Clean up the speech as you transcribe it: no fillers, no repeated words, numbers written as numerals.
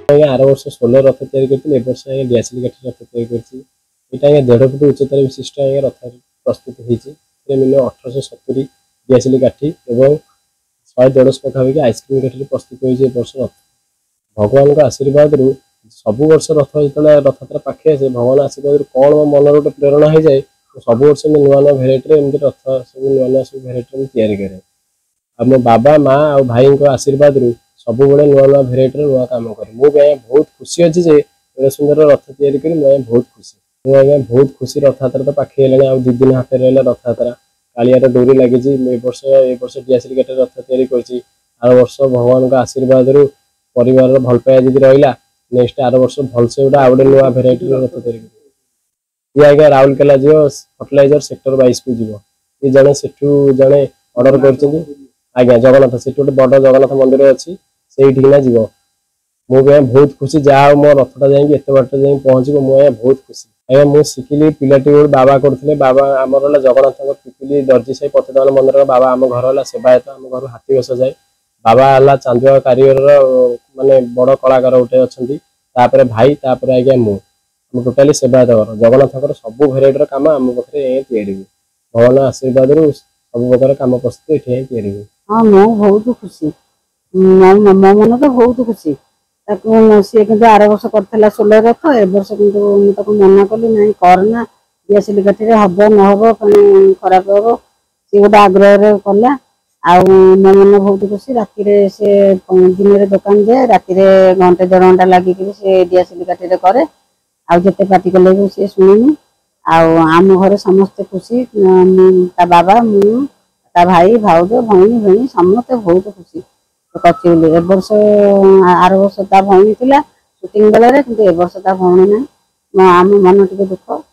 are वर्ष 16 रथ तैयारी करथिले ए वर्ष डीएसएल काठी रथ तैयारी करछि एटा 1.5 फुट उच्चतार विशिष्ट रथ प्रस्तुत होईछि मिनिमम 1870 डीएसएल काठी एवं 100-150 पाखापाखि आइसक्रीम काठी प्रस्तुत होईछि ए वर्ष रथ भगवान का आशीर्वाद रु सब वर्ष रथ जो रथयात्रा पाखे आसे भगवान आशीर्वाद कौन मो मन गोटे प्रेरणा हो जाए सब वर्ष नुआ नुआ भेराइटी एमती रथ सब नुआ नुआ सब भेराइटी तैयारी करे मो बाबा माँ और भाई आशीर्वाद रु सब नुआ नुआ भेराइटी नुआ कम करे मुझे बहुत खुशी अच्छी जे एडे सुंदर रथ तैयारी करी मुझे बहुत खुशी मुझे बहुत खुशी रथयात्रा तो पाखे है 2 दिन हाथ रहा रथयात्रा कालियार डोरी लगी वर्ष डीएसएल काठी रथ तैयारी कर वर्ष भगवान का आशीर्वाद रु परिवार भल पाया जी रहा नेक्स्ट आर वर्ष भलसे गोटे आउ नुआ भेराइटी रथ तैयारी ये आज्ञा राउरकेला जी फर्टिलाइजर सेक्टर 22 को जीव ये जड़े से जड़े ऑर्डर कर आज्ञा जगन्नाथ से गोटे बड़ जगन्नाथ मंदिर अच्छी से जीव मुझे बहुत खुशी जहाँ मो रथटा जाए बाट जा पहुँच मुझे बहुत खुशी आज्ञा मुझे शिखिली पिलाटी बाबा करते बाबा आमर जगन्नाथ पिपिली दर्जी साई पतितपावन मंदिर बाबा आम घर है सेवायत आम घर हाथी बस जाए बाबा है चांदुआ कारीगर माने बड़ कलाकार गोटे अच्छा भाई आज्ञा मुझे टोटाली सेवायत घर जगन्नाथ सब भेराइटर कम आम पाखे या भगवान आशीर्वाद सब प्रकार कम प्रस्तुत ये हाँ मु बहुत खुशी मो मन तो बहुत खुशी सी कि आर वर्ष कर 16 रथ ए वर्ष कि मना कली ना करना डीएसएल काठी हम न हम खराब हम सी गोटे आग्रह कला आउ मो मन बहुत खुशी राति से दिन दुकान जाए राति घंटे 1.5 घंटा लगिक से डीएसएल काठी करे आते पार्टी कले भी सी शुणुनी आम घर समस्ते खुशी बाबा मु भाई भाउज भौणी भौणी समस्ते बहुत खुशी कचौली ए वर्ष आर वर्ष भौणी थी सुटिंग बेले कि ए वर्ष भौणी ना आम मन टे दुख